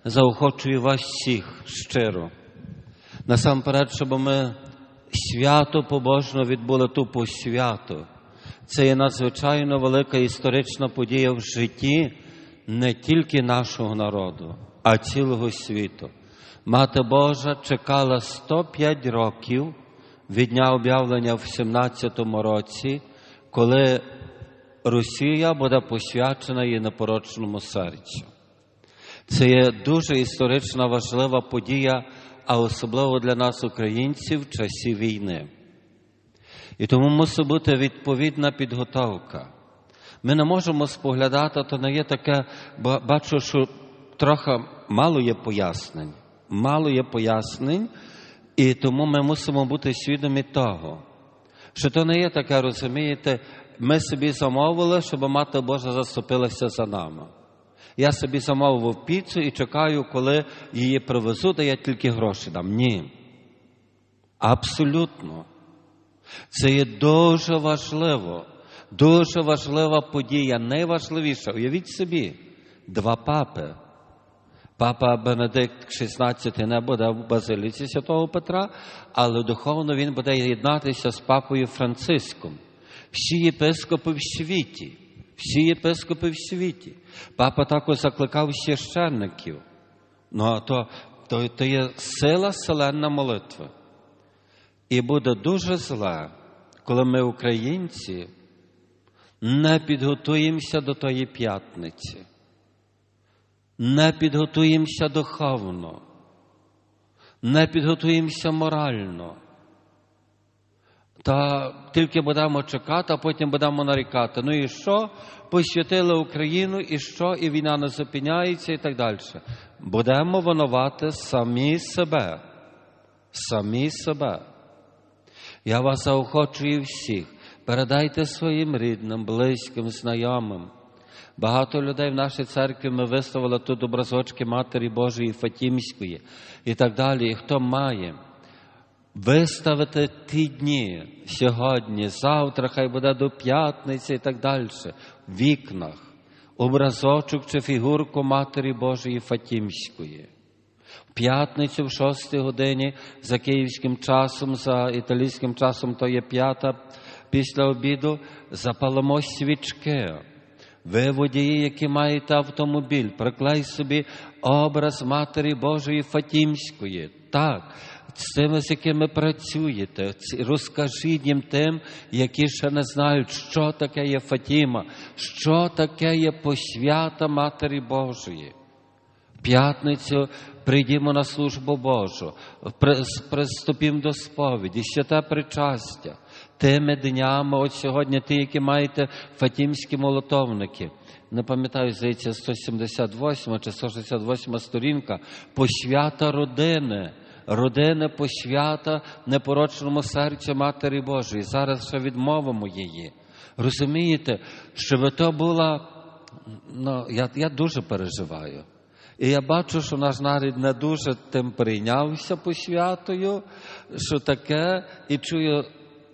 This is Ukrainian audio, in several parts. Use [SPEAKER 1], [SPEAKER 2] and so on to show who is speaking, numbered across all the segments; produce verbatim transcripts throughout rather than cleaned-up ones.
[SPEAKER 1] заохочую вас всіх щиро. Насамперед, щоб ми свято побожно відбули ту посвяту. Це є надзвичайно велика історична подія в житті не тільки нашого народу, а цілого світу. Мати Божа чекала сто п'ять років від дня об'явлення в сімнадцятому році, коли Росія буде посвячена її непорочному серцю. Це є дуже історична важлива подія, а особливо для нас, українців, в часі війни. І тому мусить бути відповідна підготовка. Ми не можемо споглядати, то не є таке, бачу, що трохи мало є пояснень. Мало є пояснень, і тому ми мусимо бути свідомі того, що то не є таке, розумієте, ми собі замовили, щоб Мати Божа заступилася за нами. Я собі замовив піцу і чекаю, коли її привезуть, а я тільки гроші дам. Ні. Абсолютно. Це є дуже важливо, дуже важлива подія, найважливіша. Уявіть собі, два папи. Папа Бенедикт шістнадцятий не буде в базиліці Святого Петра, але духовно він буде єднатися з папою Франциском. Всі єпископи в світі, всі єпископи в світі. Папа також закликав священників. Ну, то, то, то є сила селенна молитви. І буде дуже зле, коли ми, українці, не підготуємося до тої п'ятниці. Не підготуємося духовно. Не підготуємося морально. Та тільки будемо чекати, а потім будемо нарікати. Ну і що? Посвятили Україну, і що? І війна не зупиняється, і так далі. Будемо винувати самі себе. Самі себе. Я вас заохочую всіх. Передайте своїм рідним, близьким, знайомим. Багато людей в нашій церкві ми виставили тут образочки Матері Божої Фатімської і так далі. І хто має виставити ті дні, сьогодні, завтра, хай буде до п'ятниці і так далі, в вікнах, образочок чи фігурку Матері Божої Фатімської. В п'ятницю в шостій годині за київським часом, за італійським часом, то є п'ята після обіду, запалимо свічки. Ви, водії, які маєте автомобіль, приклей собі образ Матері Божої Фатімської. Так, з тими, з якими працюєте, розкажіть їм тим, які ще не знають, що таке є Фатіма, що таке є посвята Матері Божої. В п'ятницю прийдімо на службу Божу, приступімо до сповіді, святе причастя. Тими днями, от сьогодні ті, які маєте фатімські молитовники, не пам'ятаю, здається, сто сімдесят восьма чи сто шістдесят восьма сторінка, посвята родини, родини посвята непорочному серцю Матері Божої. Зараз ще відмовимо її. Розумієте, щоб то була, ну, я, я дуже переживаю. І я бачу, що наш народ не дуже тим прийнявся посвятою, що таке, і чую,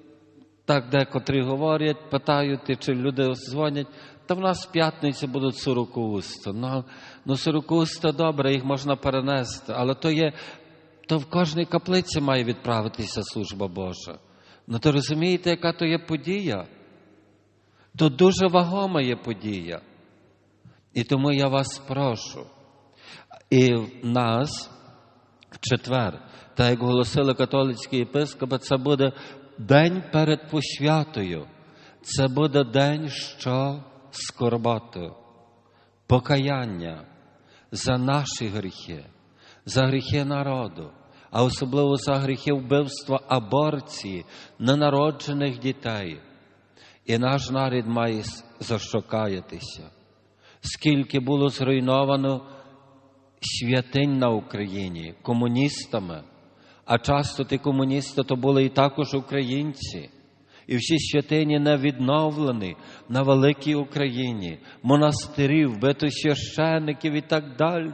[SPEAKER 1] так декотрі говорять, питають, чи люди дзвонять, та в нас в п'ятницю будуть сорокауста. Ну, ну сорокауста добре, їх можна перенести, але то є, то в кожній каплиці має відправитися служба Божа. Ну то розумієте, яка то є подія? То дуже вагома є подія. І тому я вас прошу. І в нас в четвер, так як голосили католицькі єпископи, це буде день перед посвятою. Це буде день, що скорботи, покаяння за наші гріхи, за гріхи народу, а особливо за гріхи вбивства, аборції, ненароджених дітей. І наш народ має за що каятися. Скільки було зруйновано святинь на Україні комуністами, а часто ті комуністи то були і також українці. І всі святині не відновлені на великій Україні, монастирів, вбито священиків і так далі.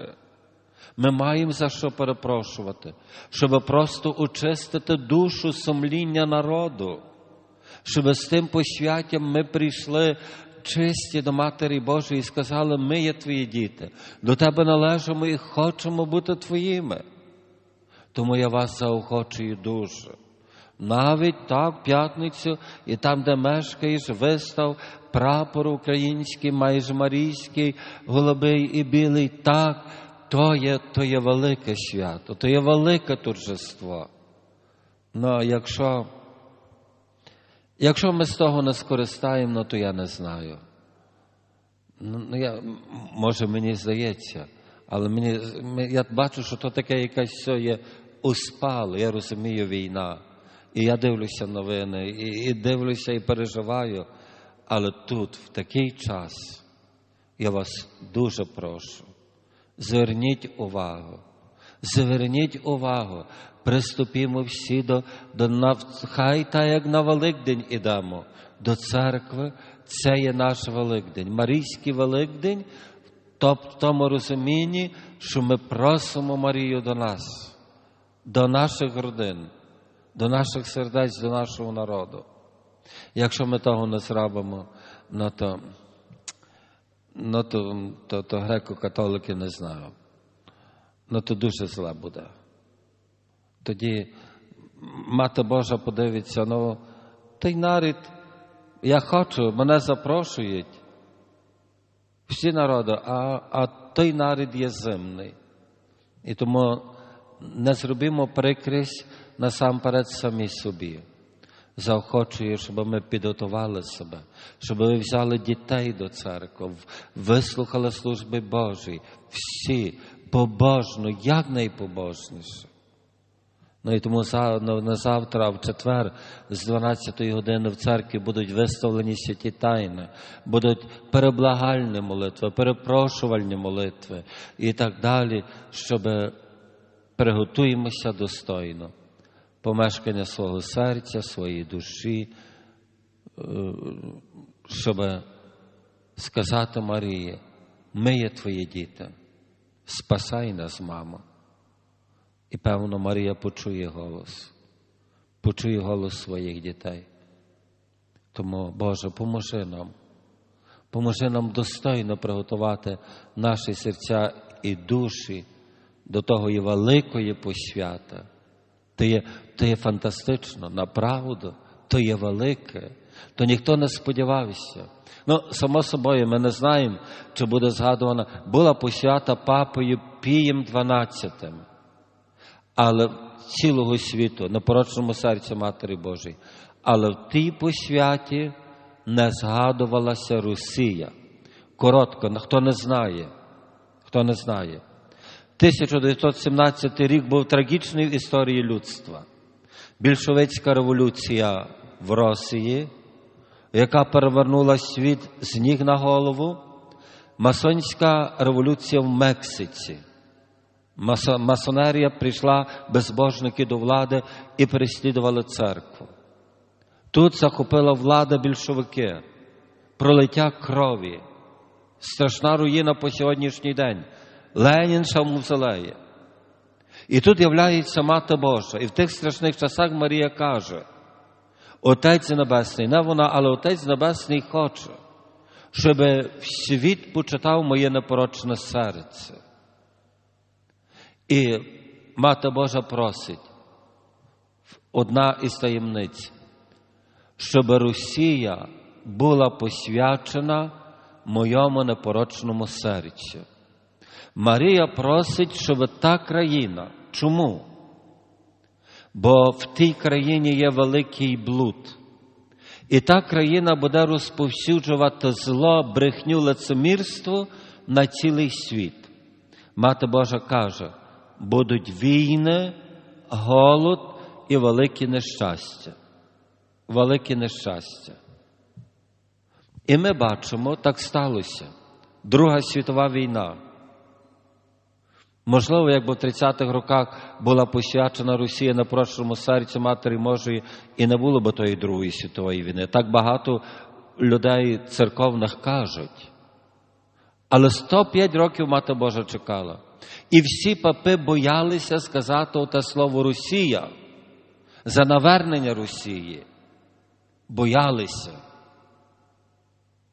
[SPEAKER 1] Ми маємо за що перепрошувати, щоб просто очистити душу сумління народу, щоб з тим посвяттям ми прийшли чисті до Матері Божої і сказали, ми є твої діти, до тебе належимо і хочемо бути твоїми. Тому я вас заохочую дуже. Навіть так, п'ятницю, і там, де мешкаєш, вистав прапор український, майже марійський, голубий і білий. Так, то є, то є велике свято, то є велике торжество. Ну, якщо, якщо ми з того не скористаємо, ну, то я не знаю. Ну, я, може, мені здається, але мені, я бачу, що то таке якесь все є успало, я розумію, війна. І я дивлюся новини, і, і дивлюся, і переживаю. Але тут, в такий час, я вас дуже прошу, зверніть увагу, зверніть увагу, приступімо всі до, до хай та як на Великдень ідемо, до церкви, це є наш Великдень. Марійський Великдень, в тому розумінні, що ми просимо Марію до нас, до наших родин, до наших сердець, до нашого народу. Якщо ми того не зробимо, ну то, ну то, то, то греко-католики не знаю. Ну то дуже зле буде. Тоді Мати Божа подивиться, ну той народ, я хочу, мене запрошують, всі народи, а, а той народ є зимний. І тому не зробимо прикрість насамперед самі собі. Заохочую, щоб ми підготували себе, щоб ви взяли дітей до церкви, вислухали служби Божі, всі побожно, як найпобожніше. Ну і тому на завтра, в четвер, з дванадцятої години в церкві будуть виставлені святі тайни, будуть переблагальні молитви, перепрошувальні молитви і так далі, щоб приготуємося достойно. Помешкання свого серця, своєї душі, щоб сказати Марії, ми є твої діти, спасай нас, мамо. І певно Марія почує голос, почує голос своїх дітей. Тому, Боже, поможи нам, поможи нам достойно приготувати наші серця і душі до того і великої посвяти. То є, то є фантастично, направду, то є велике, то ніхто не сподівався. Ну, само собою, ми не знаємо, чи буде згадувана, була посвята папою Пієм дванадцятим, але цілого світу, непорочному серцю Матері Божої. Але в тій посвяті не згадувалася Росія. Коротко, хто не знає, хто не знає. тисяча дев'ятсот сімнадцятий рік був трагічний в історії людства. Більшовицька революція в Росії, яка перевернула світ з ніг на голову. Масонська революція в Мексиці. Масонерія прийшла, безбожники до влади і переслідували церкву. Тут захопила влада більшовики. Пролиття крові. Страшна руїна по сьогоднішній день. Ленінша в мавзолеї. І тут являється Мати Божа. І в тих страшних часах Марія каже, Отець Небесний, не вона, але Отець Небесний хоче, щоб світ почитав моє непорочне серце. І Мати Божа просить, одна із таємниць, щоб Росія була посвячена моєму непорочному серцю. Марія просить, щоб та країна. Чому? Бо в тій країні є великий блуд. І та країна буде розповсюджувати зло, брехню, лицемірство на цілий світ. Мати Божа каже, будуть війни, голод і великі нещастя. Великі нещастя. І ми бачимо, так сталося. Друга світова війна. Можливо, якби в тридцятих роках була посвячена Росія на прочному серці Матері Божої, і не було б тої Другої світової війни. Так багато людей церковних кажуть. Але сто п'ять років Мати Божа чекала. І всі папи боялися сказати оте слово «Росія» за навернення Росії. Боялися.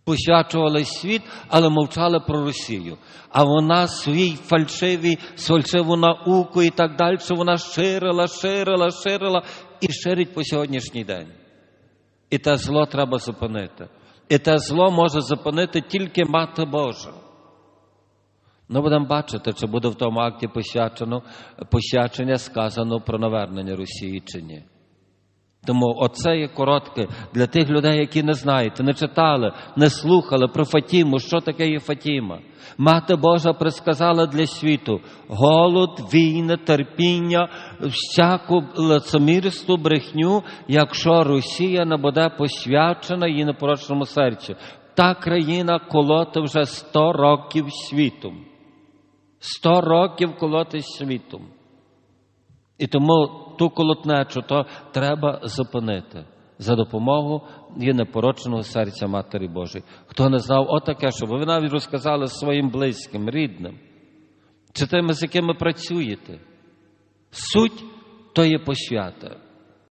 [SPEAKER 1] Посвячували світ, але мовчали про Росію. А вона свій фальшивий, фальшиву науку і так далі, вона ширила, ширила, ширила і ширить по сьогоднішній день. І те зло треба зупинити. І те зло може зупинити тільки Мати Божа. Ми будемо бачити, чи буде в тому акті посвячення сказано про навернення Росії чи ні. Тому оце є коротке для тих людей, які не знають, не читали, не слухали про Фатіму, що таке є Фатіма. Мати Божа предсказала для світу голод, війни, терпіння, всяку лицемірство, брехню, якщо Росія не буде посвячена її непорочному серці. Та країна колоти вже сто років світом. Сто років колоти світом. І тому ту колотнечу то треба зупинити за допомогою її непорочного серця Матері Божої. Хто не знав отаке, щоб ви навіть розказали своїм близьким, рідним, чи тими, з якими працюєте. Суть то є посвята.